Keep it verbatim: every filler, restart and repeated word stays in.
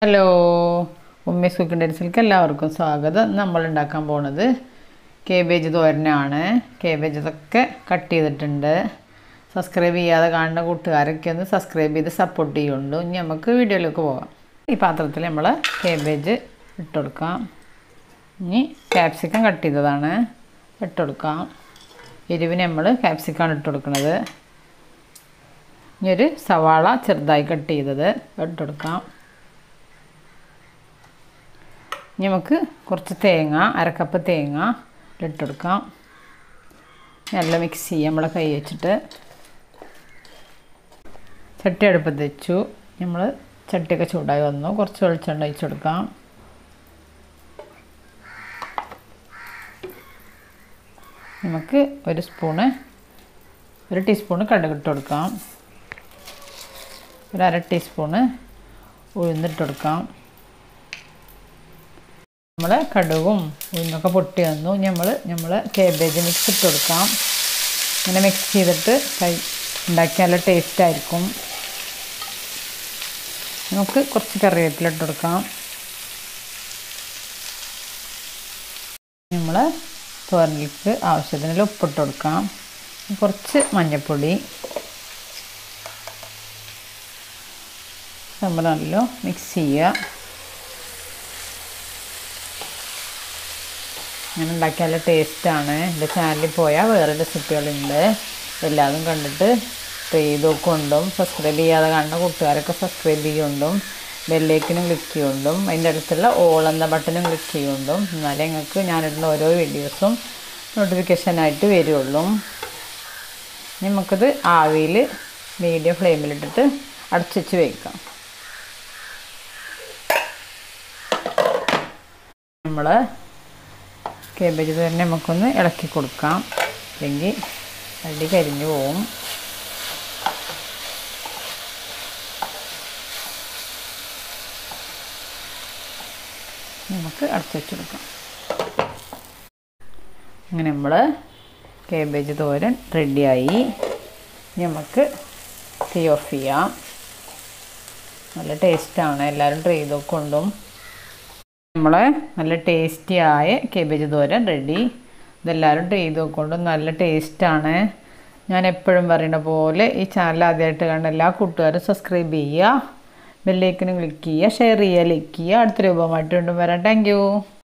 Hello, Ummis cooking ഡെൻസിലേക്ക് എല്ലാവർക്കും സ്വാഗതം. നമ്മൾ ഉണ്ടാക്കാൻ പോകുന്നത് കേബേജ് തോരനാണ്. കേബേജ് ഇതൊക്കെ കട്ട് ചെയ്തിട്ടുണ്ട്. സബ്സ്ക്രൈബ് ചെയ്യാതെ കാണുന്ന കൂട്ടുകാരൊക്കെ ഒന്ന് സബ്സ്ക്രൈബ് ചെയ്ത് സപ്പോർട്ട് ചെയ്യുന്നുണ്ട്. ഇനി നമുക്ക് വീഡിയോയിലേക്ക് പോകാം. ഈ പാത്രത്തിൽ നമ്മൾ കേബേജ് ഇട്ട് കൊടുക്കാം. ഇനി ക്യാപ്സിക്കം കട്ട് ചെയ്തതാണ് ഇട്ട് കൊടുക്കാം. എരിവിന് നമ്മൾ ക്യാപ്സിക്കാണ് ഇട്ട് കൊടുക്കുന്നത്. ഇനി ഒരു സവാള ചെറുതായി കട്ട് ചെയ്തത് ഇട്ട് കൊടുക്കാം. ഇനി നമുക്ക് കുറച്ച് തേങ്ങ, അരക്കപ്പ് തേങ്ങ ഇട്ട് കൊടുക്കാം. നല്ല മിക്സ് ചെയ്യാം നമ്മളെ കൈ വെച്ചിട്ട്. ചട്ടി അടുപ്പത്ത് വെച്ചു. നമ്മൾ ചട്ടിയൊക്കെ ചൂടായി വന്നു. കുറച്ച് വെളിച്ചെണ്ണ ഒഴിച്ച് കൊടുക്കാം. നമുക്ക് ഒരു സ്പൂണ് ഒരു ടീസ്പൂണ് കടുക് ഇട്ട് കൊടുക്കാം. ഒരു അര ടീസ്പൂണ് ഉഴുന്നിട്ട് കൊടുക്കാം. നമ്മൾ കടുകും ഉഴുന്നൊക്കെ പൊട്ടി വന്നു. നമ്മൾ നമ്മൾ കേബേജ് മിക്സ് ഇട്ട് കൊടുക്കാം. ഇങ്ങനെ മിക്സ് ചെയ്തിട്ട് കൈ ഉണ്ടാക്കി നല്ല ടേസ്റ്റ് ആയിരിക്കും. നമുക്ക് കുറച്ച് കറിവേപ്പില ഇട്ട് കൊടുക്കാം. നമ്മൾ തോരനിലേക്ക് ആവശ്യത്തിന് ഉപ്പിട്ട് കൊടുക്കാം. കുറച്ച് മഞ്ഞൾപ്പൊടി. നമ്മൾ നല്ല മിക്സ് ചെയ്യുക. അങ്ങനെ ഉണ്ടാക്കിയാൽ നല്ല ടേസ്റ്റാണ്. എൻ്റെ ചാനലിൽ പോയാൽ വേറെ റെസിപ്പികളുണ്ട്. എല്ലാതും കണ്ടിട്ട് ട്രൈ ചെയ്ത് നോക്കുകൊണ്ടും സബ്സ്ക്രൈബ് ചെയ്യാതെ കാണുന്ന കൂട്ടുകാരൊക്കെ സബ്സ്ക്രൈബ് ചെയ്യുകൊണ്ടും ബെല്ലൈക്കനും ക്ലിക്ക് ചെയ്യുകൊണ്ടും അതിൻ്റെ അടുത്തുള്ള ഓൾ എന്ന ബട്ടണും ക്ലിക്ക് ചെയ്യുകൊണ്ടും എന്നാലേ നിങ്ങൾക്ക് ഞാനിടുന്ന ഓരോ വീഡിയോസും നോട്ടിഫിക്കേഷനായിട്ട് വരുള്ളൂ. നമുക്കത് ആവിയിൽ മീഡിയം ഫ്ലെയിമിലിട്ടിട്ട് അടച്ചു വെച്ച് വയ്ക്കാം. നമ്മൾ കേബേജ് തന്നെ നമുക്കൊന്ന് ഇളക്കി കൊടുക്കാം, അല്ലെങ്കിൽ അടി കരിഞ്ഞു പോവും. നമുക്ക് അടച്ചു വെച്ച് കൊടുക്കാം. അങ്ങനെ നമ്മൾ കേബേജ് തോരൻ റെഡിയായി. നമുക്ക് തീ ഓഫ് ചെയ്യാം. നല്ല ടേസ്റ്റാണ്. എല്ലാവരും ട്രൈ ചെയ്ത് നോക്കൊണ്ടും. നമ്മളെ നല്ല ടേസ്റ്റിയായ കേബേജ് തോരൻ റെഡി. ഇതെല്ലാവരും ട്രൈ ചെയ്ത് നോക്കൊണ്ടും നല്ല ടേസ്റ്റാണ്. ഞാൻ എപ്പോഴും പറയുന്ന പോലെ ഈ ചാനൽ ആദ്യമായിട്ട് കാണുന്ന എല്ലാ കൂട്ടുകാരും സബ്സ്ക്രൈബ് ചെയ്യുക, ബെല്ലൈക്കനും ക്ലിക്ക് ചെയ്യുക, ഷെയർ ചെയ്യുക, ലൈക്ക് ചെയ്യുക. അടുത്ത രൂപമായിട്ട് വീണ്ടും വരാം. Thank U.